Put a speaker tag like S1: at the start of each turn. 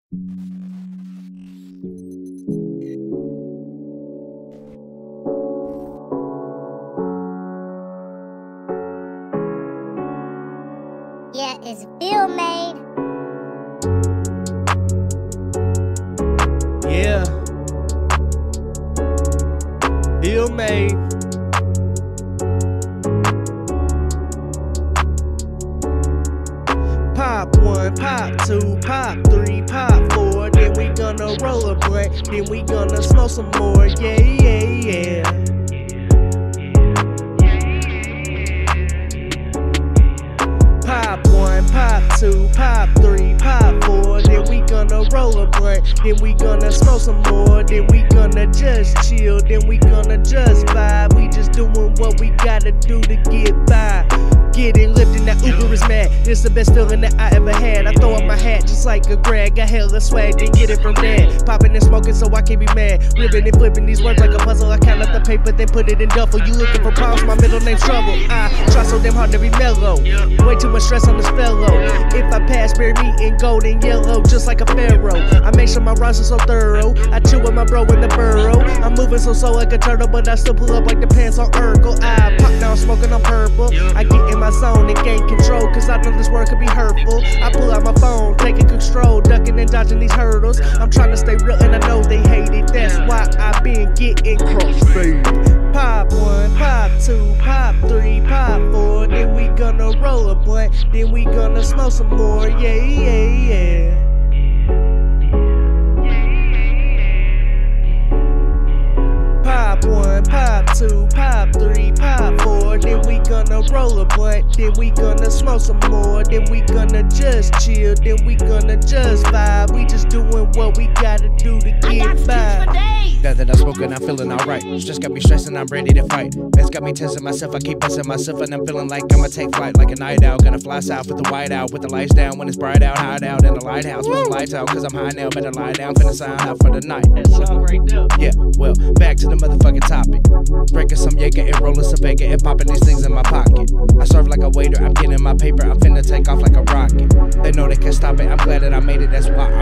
S1: Yeah, it's Bill made.
S2: Yeah. Bill made. Pop 1, pop 2, pop 3, pop 4. Then we gonna roll a blunt. Then we gonna smoke some more. Yeah, yeah, yeah. Pop 1, pop 2, pop 3, pop 4. Then we gonna roll a blunt. Then we gonna smoke some more. Then we gonna just chill. Then we gonna just vibe. We just doing what we gotta do to get by. Getting lifted, that Uber is mad. It's the best feeling that I ever had. I throw up my hat just like a grad. Got hella swag, then get it from dad. Popping and smoking so I can't be mad. Ripping and flipping these words like a puzzle. I count up the paper, then put it in duffel. You looking for problems, my middle name's Trouble. I try so damn hard to be mellow. Way too much stress on this fellow. If I pass, bear me in gold and yellow, just like a pharaoh. I make sure my rhymes are so thorough. I chill with my bro in the burrow. I'm moving so slow like a turtle, but I still pull up like the pants on Urkel. I pop now, smoking on purple. I get in my zone and gain control, cause I know this word could be hurtful. I pull out my phone, take a quick stroll, ducking and dodging these hurdles. I'm trying to stay real and I know they hate it. That's why I been getting crossfaded. Pop 1, pop 2, pop 3, pop 4. Then we gonna roll a blunt. Then we gonna smoke some more. Yeah, yeah, yeah. Pop 1, pop 2, pop 3, pop 4. Then we gonna roll a blunt. Then we gonna smoke some more. Then we gonna just chill. Then we gonna just vibe. We just doing what we gotta do to get by.
S3: Now that I'm smoking, I'm feeling alright. Stress got me stressing, I'm ready to fight. Mess got me testing myself, I keep busting myself, and I'm feeling like I'ma take flight like a night owl. Gonna fly south with the white out, with the lights down when it's bright out. Hide out in the lighthouse with the lights out, cause I'm high now. Better lie down, finna sign out for the night. Yeah, well, back to the motherfucking topic. Breaking some Jaeger and rolling some Vega and popping these things in my pocket. I serve like a waiter, I'm getting my paper, I'm finna take off like a rocket. They know they can't stop it, I'm glad that I made it, that's why